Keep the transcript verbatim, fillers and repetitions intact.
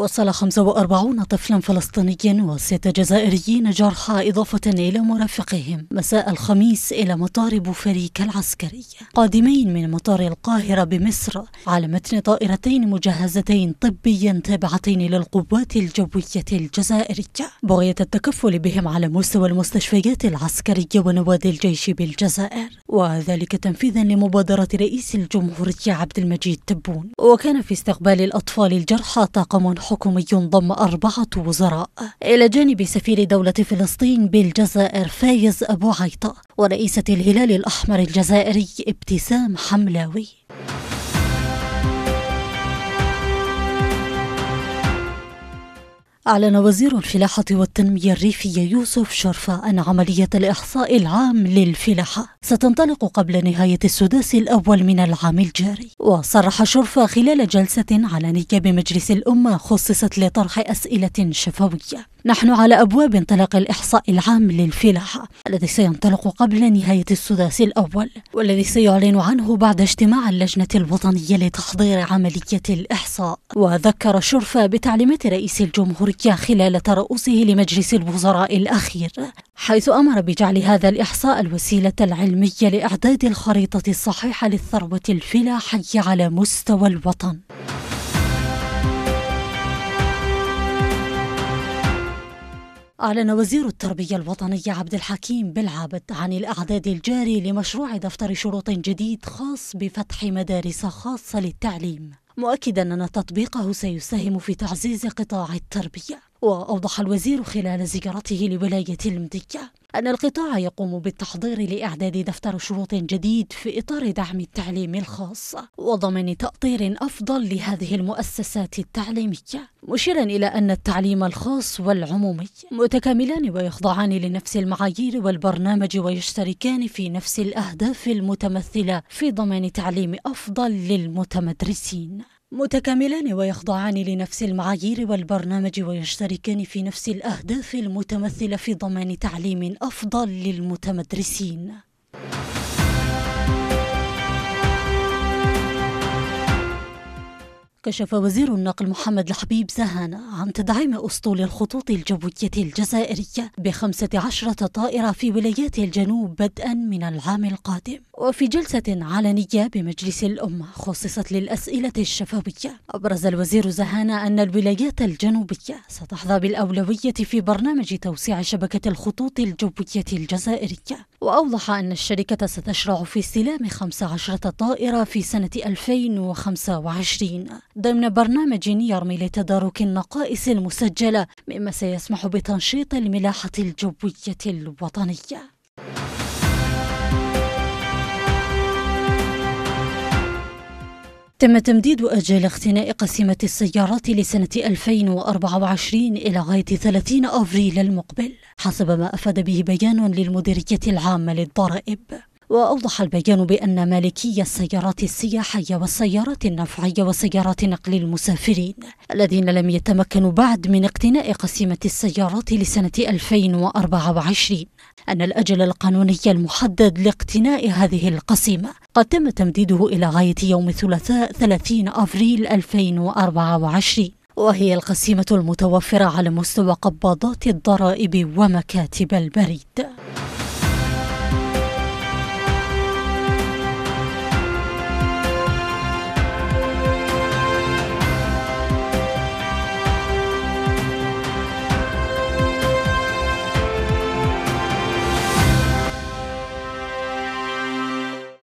وصل خمسة وأربعين طفلا فلسطينيا وستة جزائريين جرحى إضافة إلى مرافقهم مساء الخميس إلى مطار بوفريك العسكري قادمين من مطار القاهرة بمصر على متن طائرتين مجهزتين طبيا تابعتين للقوات الجوية الجزائرية بغية التكفل بهم على مستوى المستشفيات العسكرية ونوادي الجيش بالجزائر، وذلك تنفيذا لمبادرة رئيس الجمهورية عبد المجيد تبون. وكان في استقبال الأطفال الجرحى طاقم حكومي ضم أربعة وزراء إلى جانب سفير دولة فلسطين بالجزائر فايز أبو عيطة ورئيسة الهلال الأحمر الجزائري ابتسام حملاوي. أعلن وزير الفلاحة والتنمية الريفية يوسف شرفة أن عملية الإحصاء العام للفلاحة ستنطلق قبل نهاية السداس الأول من العام الجاري. وصرح شرفة خلال جلسة علنية بمجلس الأمة خصصت لطرح أسئلة شفوية: نحن على أبواب انطلاق الإحصاء العام للفلاحة الذي سينطلق قبل نهاية السداس الأول، والذي سيعلن عنه بعد اجتماع اللجنة الوطنية لتحضير عملية الإحصاء. وذكر شرفة بتعليمات رئيس الجمهورية خلال ترأسه لمجلس الوزراء الأخير، حيث أمر بجعل هذا الإحصاء الوسيلة العلمية لإعداد الخريطة الصحيحة للثروة الفلاحية على مستوى الوطن. أعلن وزير التربية الوطنية عبد الحكيم بالعابد عن الأعداد الجاري لمشروع دفتر شروط جديد خاص بفتح مدارس خاصة للتعليم، مؤكدا أن تطبيقه سيساهم في تعزيز قطاع التربية. وأوضح الوزير خلال زيارته لولاية المنية أن القطاع يقوم بالتحضير لإعداد دفتر شروط جديد في إطار دعم التعليم الخاص وضمان تأطير أفضل لهذه المؤسسات التعليمية، مشيرا إلى أن التعليم الخاص والعمومي متكاملان ويخضعان لنفس المعايير والبرنامج ويشتركان في نفس الأهداف المتمثلة في ضمان تعليم أفضل للمتمدرسين. متكاملان ويخضعان لنفس المعايير والبرنامج ويشتركان في نفس الأهداف المتمثلة في ضمان تعليم أفضل للمتمدرسين. كشف وزير النقل محمد الحبيب زهانة عن تدعيم أسطول الخطوط الجوية الجزائرية بخمسة عشرة طائرة في ولايات الجنوب بدءا من العام القادم. وفي جلسة علنية بمجلس الأمة خصصت للأسئلة الشفوية، أبرز الوزير زهانة أن الولايات الجنوبية ستحظى بالأولوية في برنامج توسيع شبكة الخطوط الجوية الجزائرية، وأوضح أن الشركة ستشرع في استلام خمس عشرة طائرة في سنة ألفين وخمسة وعشرين ضمن برنامج يرمي لتدارك النقائص المسجلة، مما سيسمح بتنشيط الملاحة الجوية الوطنية. تم تمديد أجل اقتناء قسيمة السيارات لسنة ألفين وأربعة وعشرين إلى غاية ثلاثين أفريل المقبل، حسب ما أفاد به بيان للمديرية العامة للضرائب. وأوضح البيان بأن مالكي السيارات السياحية والسيارات النفعية وسيارات نقل المسافرين الذين لم يتمكنوا بعد من اقتناء قسيمة السيارات لسنة ألفين وأربعة وعشرين أن الأجل القانوني المحدد لاقتناء هذه القسيمة قد تم تمديده إلى غاية يوم الثلاثاء ثلاثين أفريل ألفين وأربعة وعشرين، وهي القسيمة المتوفرة على مستوى قباضات الضرائب ومكاتب البريد.